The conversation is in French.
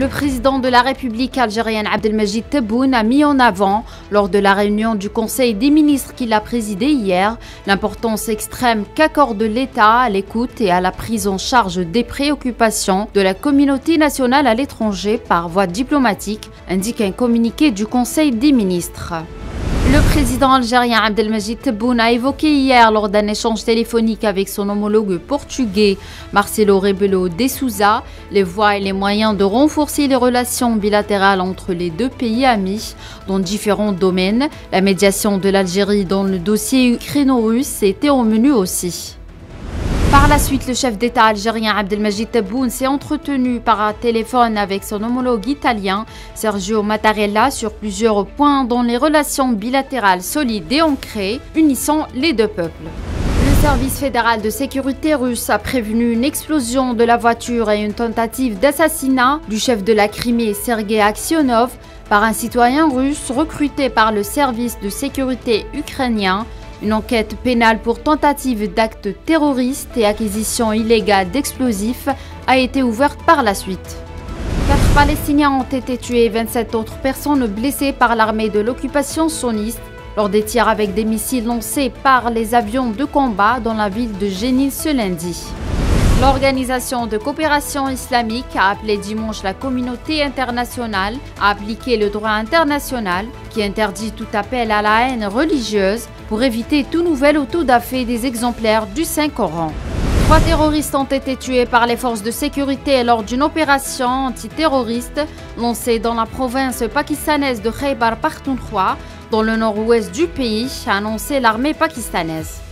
Le président de la République algérienne Abdelmajid Tebboune a mis en avant, lors de la réunion du Conseil des ministres qu'il a présidé hier, l'importance extrême qu'accorde l'État à l'écoute et à la prise en charge des préoccupations de la communauté nationale à l'étranger par voie diplomatique, indique un communiqué du Conseil des ministres. Le président algérien Abdelmajid Tebboune a évoqué hier lors d'un échange téléphonique avec son homologue portugais Marcelo Rebelo de Sousa les voies et les moyens de renforcer les relations bilatérales entre les deux pays amis dans différents domaines. La médiation de l'Algérie dans le dossier ukraino-russe était au menu aussi. Par la suite, le chef d'État algérien Abdelmajid Tebboune s'est entretenu par téléphone avec son homologue italien Sergio Mattarella sur plusieurs points dans les relations bilatérales solides et ancrées unissant les deux peuples. Le service fédéral de sécurité russe a prévenu une explosion de la voiture et une tentative d'assassinat du chef de la Crimée Sergei Aksionov par un citoyen russe recruté par le service de sécurité ukrainien. Une enquête pénale pour tentative d'actes terroristes et acquisition illégale d'explosifs a été ouverte par la suite. 4 Palestiniens ont été tués et 27 autres personnes blessées par l'armée de l'occupation sioniste lors des tirs avec des missiles lancés par les avions de combat dans la ville de Jénine ce lundi. L'Organisation de coopération islamique a appelé dimanche la communauté internationale à appliquer le droit international qui interdit tout appel à la haine religieuse pour éviter tout nouvel auto-da-fé des exemplaires du Saint-Coran. 3 terroristes ont été tués par les forces de sécurité lors d'une opération antiterroriste lancée dans la province pakistanaise de Khyber Pakhtunkhwa, dans le nord-ouest du pays, a annoncé l'armée pakistanaise.